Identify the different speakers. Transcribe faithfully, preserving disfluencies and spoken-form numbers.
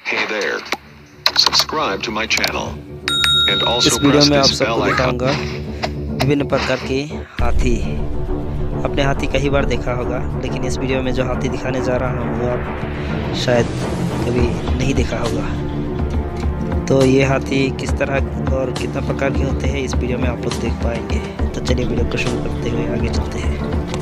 Speaker 1: Hey there. Subscribe to my channel and also
Speaker 2: इस video
Speaker 1: press
Speaker 2: में आप
Speaker 1: this
Speaker 2: सबको
Speaker 1: bell icon.
Speaker 2: दिखाऊंगा विभिन्न प्रकार के हाथी। आपने हाथी कई बार देखा होगा, लेकिन इस वीडियो में जो हाथी दिखाने जा रहा हूँ वो आप शायद कभी नहीं देखा होगा। तो ये हाथी किस तरह और कितना प्रकार के होते हैं इस वीडियो में आप लोग देख पाएंगे। तो चलिए वीडियो को शुरू करते हुए आगे चलते हैं।